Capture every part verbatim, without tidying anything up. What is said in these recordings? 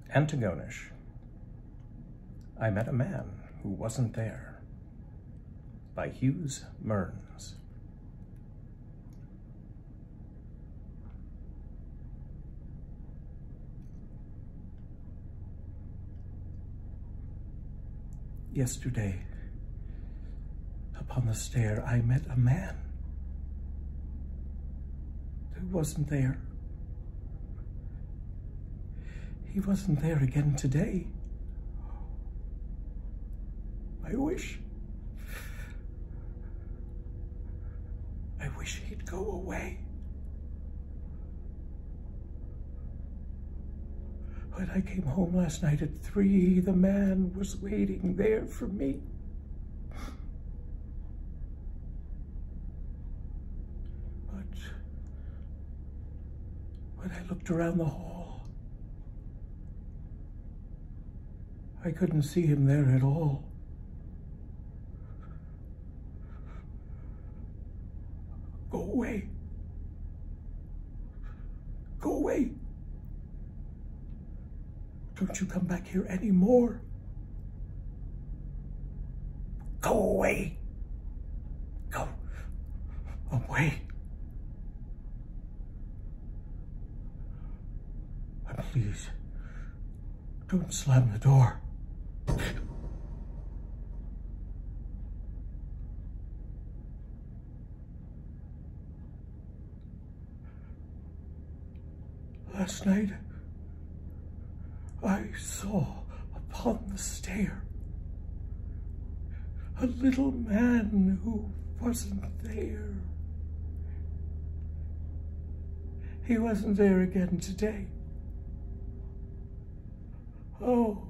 Antigonish. I Met a Man Who Wasn't There by Hughes Mearns. Yesterday, upon the stair, I met a man who wasn't there. He wasn't there again today. I wish, I wish he'd go away. When I came home last night at three, the man was waiting there for me. But when I looked around the hall, I couldn't see him there at all. Go away. Go away. Don't you come back here anymore. Go away. Go away. And please, don't slam the door. Last night, I saw upon the stair a little man who wasn't there. He wasn't there again today. Oh,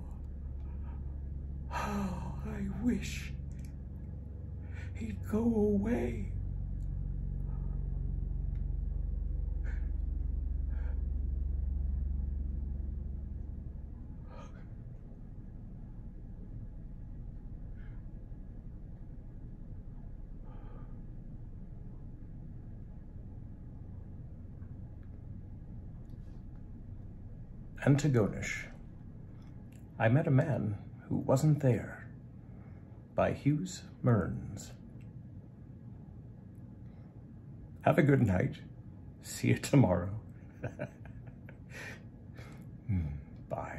how I wish he'd go away. Antigonish. I Met a Man Who Wasn't There by Hughes Mearns. Have a good night. See you tomorrow. Bye.